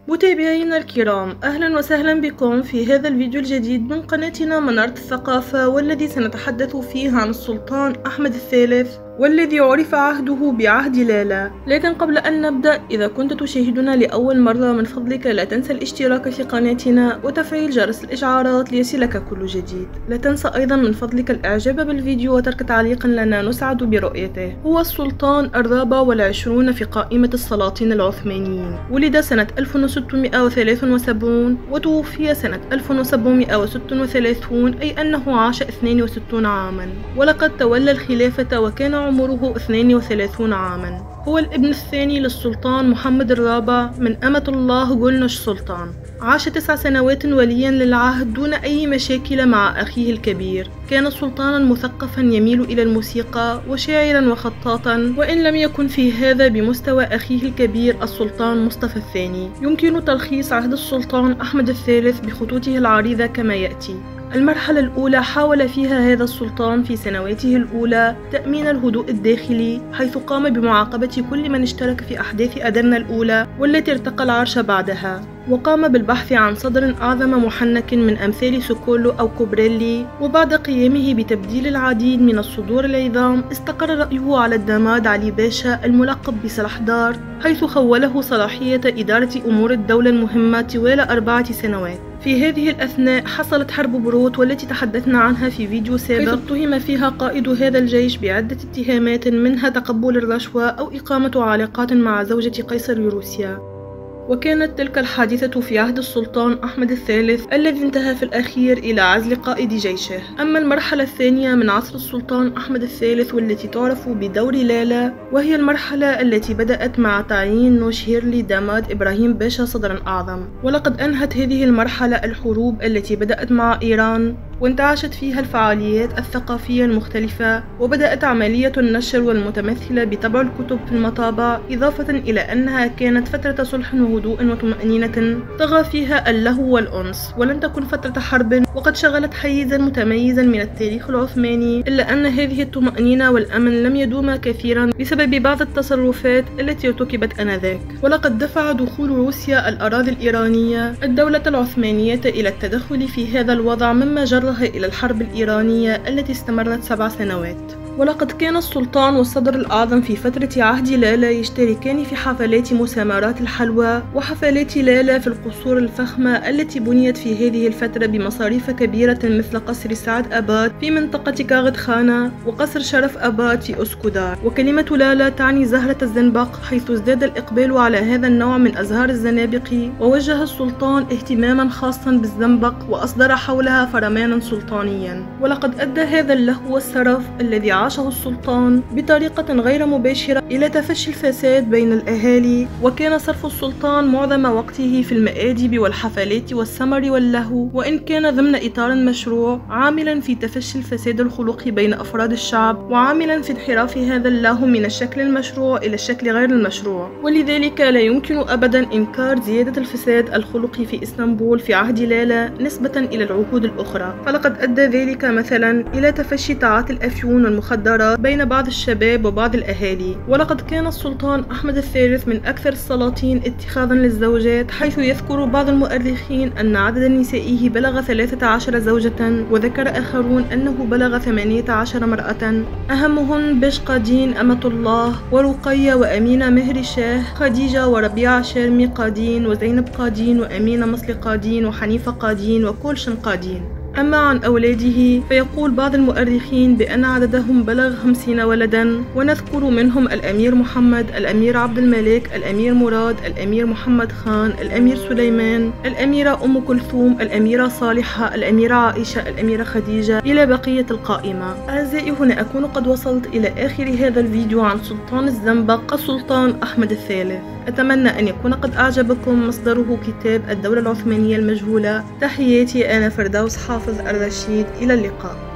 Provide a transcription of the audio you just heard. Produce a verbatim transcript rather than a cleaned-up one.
متابعينا الكرام، أهلا وسهلا بكم في هذا الفيديو الجديد من قناتنا منارة الثقافة، والذي سنتحدث فيه عن السلطان أحمد الثالث والذي عرف عهده بعهد لالا. لكن قبل أن نبدأ، إذا كنت تشاهدنا لأول مرة من فضلك لا تنسى الاشتراك في قناتنا وتفعيل جرس الإشعارات ليصلك كل جديد. لا تنسى أيضا من فضلك الإعجاب بالفيديو وترك تعليق لنا نسعد برؤيته. هو السلطان الرابع والعشرون في قائمة السلاطين العثمانيين. ولد سنة ألف وستمائة وثلاثة وسبعين وتوفي سنة ألف وسبعمائة وستة وثلاثين، أي أنه عاش اثنين وستين عاما. ولقد تولى الخلافة وكان عمره اثنين وثلاثين عاما. هو الابن الثاني للسلطان محمد الرابع من أمة الله جولنش سلطان. عاش تسع سنوات وليا للعهد دون أي مشاكل مع أخيه الكبير. كان سلطانا مثقفا يميل إلى الموسيقى وشاعرا وخطاطا، وإن لم يكن في هذا بمستوى أخيه الكبير السلطان مصطفى الثاني. يمكن تلخيص عهد السلطان أحمد الثالث بخطوطه العريضة كما يأتي. المرحلة الأولى حاول فيها هذا السلطان في سنواته الأولى تأمين الهدوء الداخلي، حيث قام بمعاقبة كل من اشترك في أحداث أدرنا الأولى والتي ارتقى العرش بعدها، وقام بالبحث عن صدر أعظم محنك من أمثال سوكولو أو كوبريلي. وبعد قيامه بتبديل العديد من الصدور العظام، استقر رأيه على الداماد علي باشا الملقب بصلاحدار، حيث خوله صلاحية إدارة أمور الدولة المهمة طوال أربعة سنوات. في هذه الأثناء حصلت حرب بروت والتي تحدثنا عنها في فيديو سابق، حيث اتهم فيها قائد هذا الجيش بعدة اتهامات، منها تقبل الرشوة أو إقامة علاقات مع زوجة قيصر روسيا. وكانت تلك الحادثة في عهد السلطان أحمد الثالث الذي انتهى في الأخير إلى عزل قائد جيشه. أما المرحلة الثانية من عصر السلطان أحمد الثالث والتي تعرف بدور لالا، وهي المرحلة التي بدأت مع تعيين نوشهيرلي داماد إبراهيم باشا صدرا أعظم. ولقد أنهت هذه المرحلة الحروب التي بدأت مع إيران، وانتعشت فيها الفعاليات الثقافية المختلفة، وبدأت عملية النشر والمتمثلة بطبع الكتب في المطابع، إضافة إلى أنها كانت فترة صلح وهدوء وطمأنينة طغى فيها اللهو والأنس، ولم تكن فترة حرب، وقد شغلت حيزا متميزا من التاريخ العثماني. إلا أن هذه الطمأنينة والأمن لم يدوما كثيرا بسبب بعض التصرفات التي ارتكبت آنذاك. ولقد دفع دخول روسيا الأراضي الإيرانية الدولة العثمانية إلى التدخل في هذا الوضع، مما جرها إلى الحرب الإيرانية التي استمرت سبع سنوات. ولقد كان السلطان والصدر الأعظم في فترة عهد لالا يشتركان في حفلات مسامرات الحلوى وحفلات لالا في القصور الفخمة التي بنيت في هذه الفترة بمصاريف كبيرة، مثل قصر سعد أباد في منطقة كاغد خانة وقصر شرف أباد في أسكودار. وكلمة لالا تعني زهرة الزنبق، حيث ازداد الإقبال على هذا النوع من أزهار الزنابق، ووجه السلطان اهتماما خاصا بالزنبق وأصدر حولها فرمانا سلطانيا. ولقد أدى هذا اللهو والسرف الذي عاشه السلطان بطريقة غير مباشرة إلى تفشي الفساد بين الأهالي، وكان صرف السلطان معظم وقته في المآدب والحفلات والسمر واللهو، وإن كان ضمن إطار مشروع، عاملا في تفشي الفساد الخلقي بين أفراد الشعب، وعاملا في انحراف هذا اللهو من الشكل المشروع إلى الشكل غير المشروع. ولذلك لا يمكن أبدا إنكار زيادة الفساد الخلقي في إسطنبول في عهد لالا نسبة إلى العهود الأخرى، فلقد أدى ذلك مثلا إلى تفشي تعاطي الأفيون والمخدرات بين بعض الشباب وبعض الأهالي. ولقد كان السلطان أحمد الثالث من أكثر السلاطين اتخاذا للزوجات، حيث يذكر بعض المؤرخين أن عدد نسائه بلغ ثلاثة عشر زوجة، وذكر آخرون أنه بلغ ثمانية عشر امرأة، أهمهن بش قادين أمة الله، ورقية وأمينة مهر شاه، خديجة وربيعة شرمي قادين، وزينب قادين، وأمينة مصل قادين، وحنيفة قادين، وكلشن قادين. أما عن أولاده فيقول بعض المؤرخين بأن عددهم بلغ خمسين ولدا، ونذكر منهم الأمير محمد، الأمير عبد الملك، الأمير مراد، الأمير محمد خان، الأمير سليمان، الأميرة أم كلثوم، الأميرة صالحة، الأميرة عائشة، الأميرة خديجة، إلى بقية القائمة. أعزائي، هنا أكون قد وصلت إلى آخر هذا الفيديو عن سلطان الزنبق السلطان أحمد الثالث. أتمنى أن يكون قد أعجبكم مصدره كتاب الدولة العثمانية المجهولة. تحياتي، أنا فردوس حافظ الرشيد، إلى اللقاء.